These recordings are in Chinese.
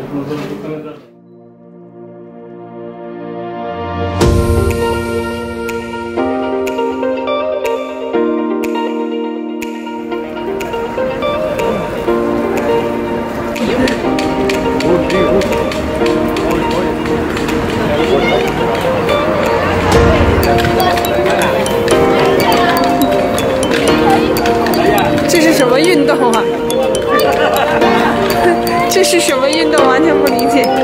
这是什么运动啊？这是什么运动？完全不理解。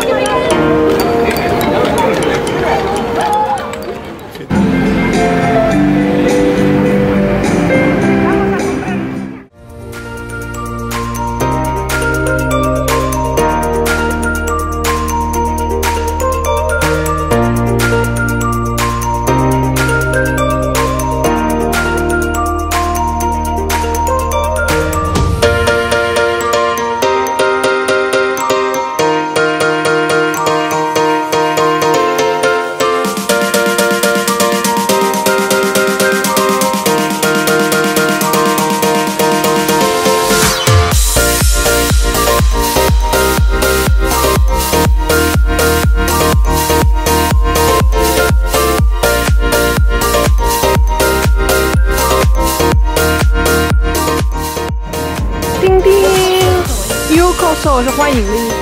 叮叮 ，Ukoso 是欢迎的意思。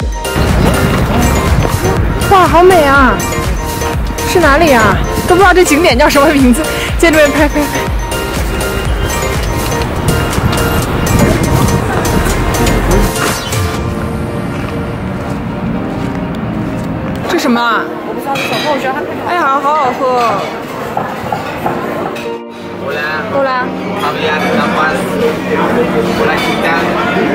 哇，好美啊！是哪里啊？都不知道这景点叫什么名字。建筑人拍。这什么啊？我不知道是什么，我觉得它哎呀，好好喝。Hola. Hola. Había tapas, hola chica.